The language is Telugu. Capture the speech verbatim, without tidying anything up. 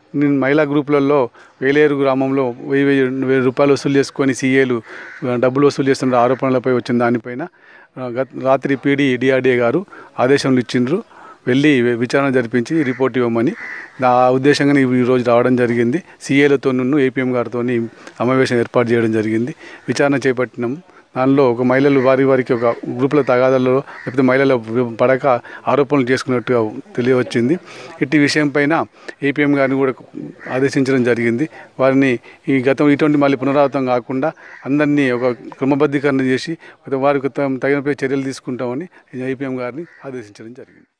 నేను మహిళా గ్రూపులలో వేలేరు గ్రామంలో వెయ్యి వెయ్యి వెయ్యి రూపాయలు వసూలు చేసుకొని సీఏలు డబ్బులు వసూలు చేస్తున్న ఆరోపణలపై వచ్చిన దానిపైన గత రాత్రి పీడీ డిఆర్డీఏ గారు ఆదేశాలు ఇచ్చిండ్రు. వెళ్ళి విచారణ జరిపించి రిపోర్ట్ ఇవ్వమని ఆ ఉద్దేశంగానే ఈరోజు రావడం జరిగింది. సీఏలతో ఏపీఎం గారితో సమావేశం ఏర్పాటు చేయడం జరిగింది. విచారణ చేపట్టినాం. దానిలో ఒక మహిళలు వారి వారికి ఒక గ్రూపుల తగాదాల్లో లేకపోతే మహిళల పడక ఆరోపణలు చేసుకున్నట్టుగా తెలియవచ్చింది. ఇట్టి విషయం పైన ఏపీఎం గారిని కూడా ఆదేశించడం జరిగింది. వారిని ఈ గతం ఇటువంటి మళ్ళీ పునరావృతం కాకుండా అందరినీ ఒక క్రమబద్ధీకరణ చేసి వారికి తగినపై చర్యలు తీసుకుంటామని ఏపీఎం గారిని ఆదేశించడం జరిగింది.